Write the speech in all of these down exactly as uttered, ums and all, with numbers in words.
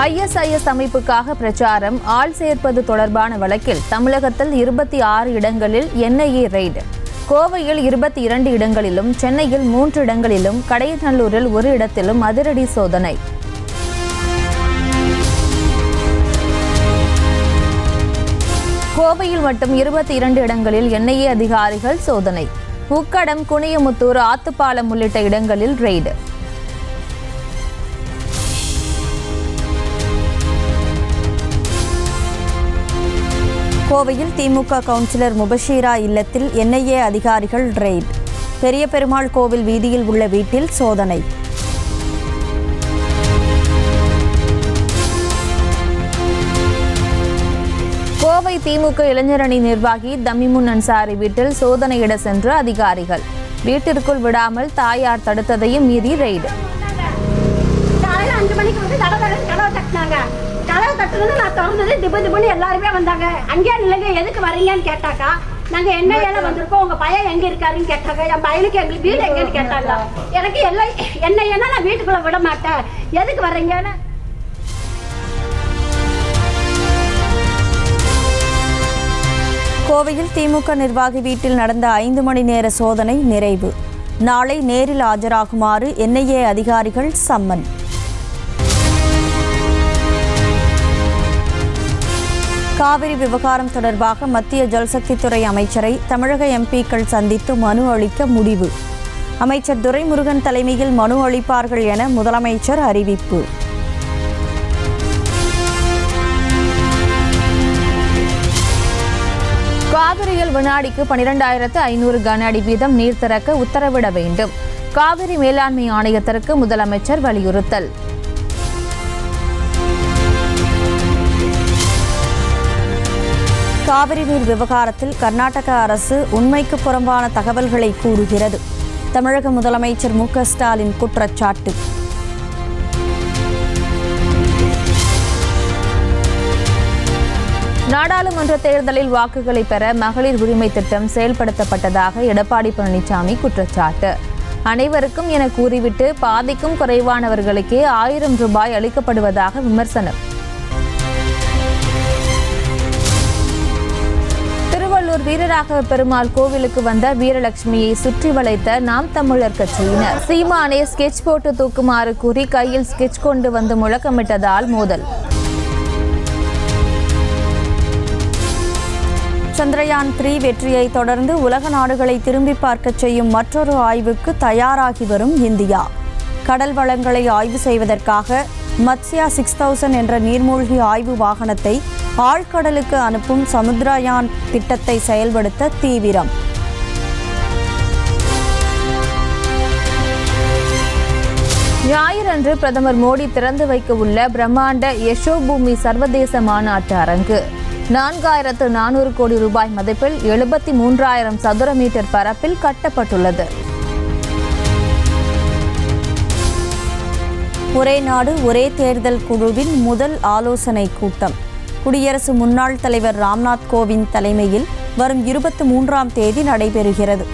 I S I S அமைப்புக்காக பிரச்சாரம் ஆள் சேர்ப்பது தொடர்பான வழக்கில் தமிழகத்தில் இருபத்தி ஆறு இடங்களில் என் ஐ ஏ ரெய்டு. கோவையில் இருபத்தி இரண்டு இடங்களிலும், சென்னையில் மூன்று இடங்களிலும், கடையநல்லூரில் ஒரு இடத்திலும் அதிரடி சோதனை. கோவையில் மட்டும் இருபத்தி இரண்டு இடங்களில் என் ஐ ஏ அதிகாரிகள் சோதனை. உக்கடம், குனியமுத்தூர், ஆத்துப்பாலம் உள்ளிட்ட இடங்களில் ரெய்டு. கோவையில் திமுக கவுன்சிலர் முபஷீரா இல்லத்தில் என் ஐ ஏ அதிகாரிகள் ரெய்ட். பெரிய பெருமாள் கோவில் வீதியில் உள்ள வீட்டில் சோதனை. கோவை திமுக இளைஞரணி நிர்வாகி தமிமுன் அன்சாரி வீட்டில் சோதனையிட சென்ற அதிகாரிகள். வீட்டிற்குள் விடாமல் தாயார் தடுத்ததையும் மீறி ரெய்டு. கதவை தட்டுன்னு நான் திறந்தது திபு திபுன்னு எல்லாருமே வந்தாங்க. அங்கேயே இல்லைங்க, எதுக்கு வரீங்கன்னு கேட்டாக்கா, நாங்க என்ன ஏழை வந்திருக்கோம், உங்க பையன் எங்க இருக்காருன்னு கேட்டாங்க. என் பையனுக்கு எங்களுக்கு வீடு எங்கன்னு கேட்டாங்க. எனக்கு எல்லாம் என்ன ஏன்னா நான் வீட்டுக்குள்ள விட மாட்டேன், எதுக்கு வர்றீங்கன்னு. கோவையில் திமுக நிர்வாகி வீட்டில் நடந்த ஐந்து மணி நேர சோதனை நிறைவு. நாளை நேரில் ஆஜராகுமாறு என் ஐ ஏ அதிகாரிகள் சம்மன். காவிரி விவகாரம் தொடர்பாக மத்திய ஜல்சக்தித்துறை அமைச்சரை தமிழக எம் பி-க்கள் சந்தித்து மனு அளிக்க முடிவு. அமைச்சர் துரைமுருகன் தலைமையில் மனு அளிப்பார்கள் என முதலமைச்சர் அறிவிப்பு. காவிரியில் வினாடிக்கு பனிரெண்டாயிரத்து ஐநூறு கன அடி வீதம் நீர் திறக்க உத்தரவிட வேண்டும். காவிரி மேலாண்மை ஆணையத்திற்கு முதலமைச்சர் வலியுறுத்தல். காவிரி நீர் விவகாரத்தில் கர்நாடக அரசு உண்மைக்கு புறம்பான தகவல்களை கூறுகிறது. தமிழக முதலமைச்சர் மு க ஸ்டாலின் குற்றச்சாட்டு. நாடாளுமன்ற தேர்தலில் வாக்குகளை பெற மகளிர் உரிமை திட்டம் செயல்படுத்தப்பட்டதாக எடப்பாடி பழனிசாமி குற்றச்சாட்டு. அனைவருக்கும் என கூறிவிட்டு பாதிக்கும் குறைவானவர்களுக்கே ஆயிரம் ரூபாய் அளிக்கப்படுவதாக விமர்சனம். திருவள்ளூர் வீரராகவ பெருமாள் கோவிலுக்கு வந்த வீரலட்சுமியை சுற்றி வளைத்த நாம் தமிழர் கட்சியினர். சீமானே ஸ்கெட்ச் போட்டு தூக்குமாறு கூறி கையில் ஸ்கெட்ச் கொண்டு வந்து முழக்கமிட்டதால் மோதல். சந்திரயான் த்ரீ வெற்றியை தொடர்ந்து உலக நாடுகளை திரும்பி பார்க்க செய்யும் மற்றொரு ஆய்வுக்கு தயாராகி வரும் இந்தியா. கடல் வளங்களை ஆய்வு செய்வதற்காக மத்ஸ்யா சிக்ஸ் தௌசண்ட் என்ற நீர்மூழ்கி ஆய்வு வாகனத்தை ஆழ்கடலுக்கு அனுப்பும் சமுத்திரயான் திட்டத்தை செயல்படுத்த தீவிரம். ஞாயிறன்று பிரதமர் மோடி திறந்து வைக்க உள்ள பிரம்மாண்ட யசோபூமி சர்வதேச மாநாட்டு அரங்கு நான்காயிரத்து நானூறு கோடி ரூபாய் மதிப்பில் எழுபத்தி மூன்றாயிரம் சதுர மீட்டர் பரப்பில் கட்டப்பட்டுள்ளது. ஒரே நாடு ஒரே தேர்தல் குழுவின் முதல் ஆலோசனை கூட்டம் குடியரசு முன்னாள் தலைவர் ராம்நாத் கோவிந்த் தலைமையில் வரும் இருபத்தி மூன்றாம் தேதி நடைபெறுகிறது.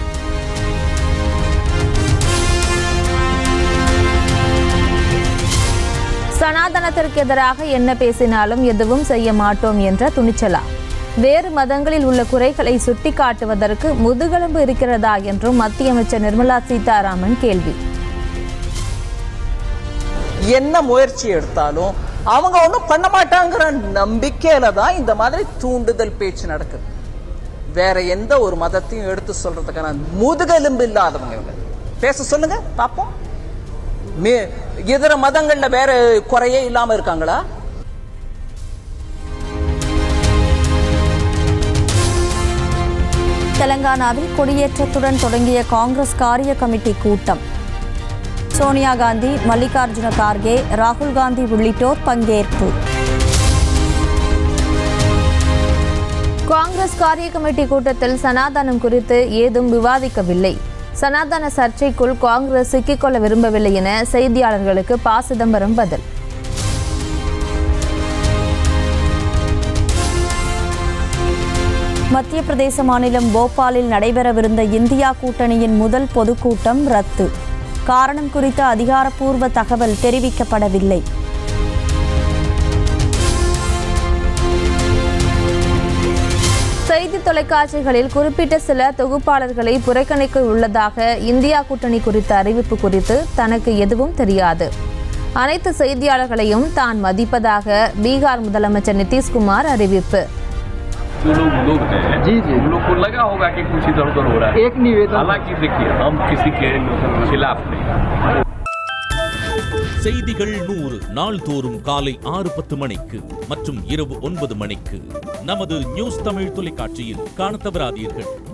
சனாதனத்திற்கு எதிராக என்ன பேசினாலும் எதுவும் செய்ய மாட்டோம் என்ற துணிச்சலா? வேறு மதங்களில் உள்ள குறைகளை சுட்டிக்காட்டுவதற்கு முதுகெலும்பு இருக்கிறதா என்றும் மத்திய அமைச்சர் நிர்மலா சீதாராமன் கேள்வி. என்ன முயற்சி எடுத்தாலும் அவங்க ஒன்றும் பண்ண மாட்டாங்கிற நம்பிக்கையில தான் இந்த மாதிரி தூண்டுதல் பேச்சு நடக்குது. வேற எந்த ஒரு மதத்தையும் எடுத்து சொல்றதுக்கான முதுகெலும்பு இல்லாதவங்க பேச சொல்லுங்க பாப்போம். இதர மதங்கள்ல வேற குறையே இல்லாம இருக்காங்களா? தெலங்கானாவில் கொடியேற்றத்துடன் தொடங்கிய காங்கிரஸ் காரிய கமிட்டி கூட்டம். சோனியா காந்தி, மல்லிகார்ஜுன கார்கே, ராகுல் காந்தி உள்ளிட்டோர் பங்கேற்பு. காங்கிரஸ் காரிய கமிட்டி கூட்டத்தில் சனாதனம் குறித்து ஏதும் விவாதிக்கவில்லை. சனாதன சர்ச்சைக்குள் காங்கிரஸ் சிக்கிக்கொள்ள விரும்பவில்லை என செய்தியாளர்களுக்கு ப. சிதம்பரம் பதில். மத்திய பிரதேச மாநிலம் போபாலில் நடைபெறவிருந்த இந்தியா கூட்டணியின் முதல் பொதுக்கூட்டம் ரத்து. காரணம் குறித்த அதிகாரப்பூர்வ தகவல் தெரிவிக்கப்படவில்லை. செய்தி தொலைக்காட்சிகளில் குறிப்பிட்ட சில தொகுப்பாளர்களை புறக்கணிக்க உள்ளதாக இந்தியா கூட்டணி குறித்த அறிவிப்பு குறித்து தனக்கு எதுவும் தெரியாது. அனைத்து செய்தியாளர்களையும் தான் மதிப்பதாக பீகார் முதலமைச்சர் நிதிஷ்குமார் அறிவிப்பு. जो लोग लोग हैं जी जी उन लोग को लगा होगा कि कुछ इधर उधर हो रहा है। एक निवेदन, हालांकि देखिए हम किसी के खिलाफ नहीं. செய்திகள் நூறு நாள்தோறும் காலை ஆறு பத்து மணிக்கு மற்றும் இரவு ஒன்பது மணிக்கு நமது நியூஸ் தமிழ் தொலைக்காட்சியில் காணத் தவறாதீர்கள்.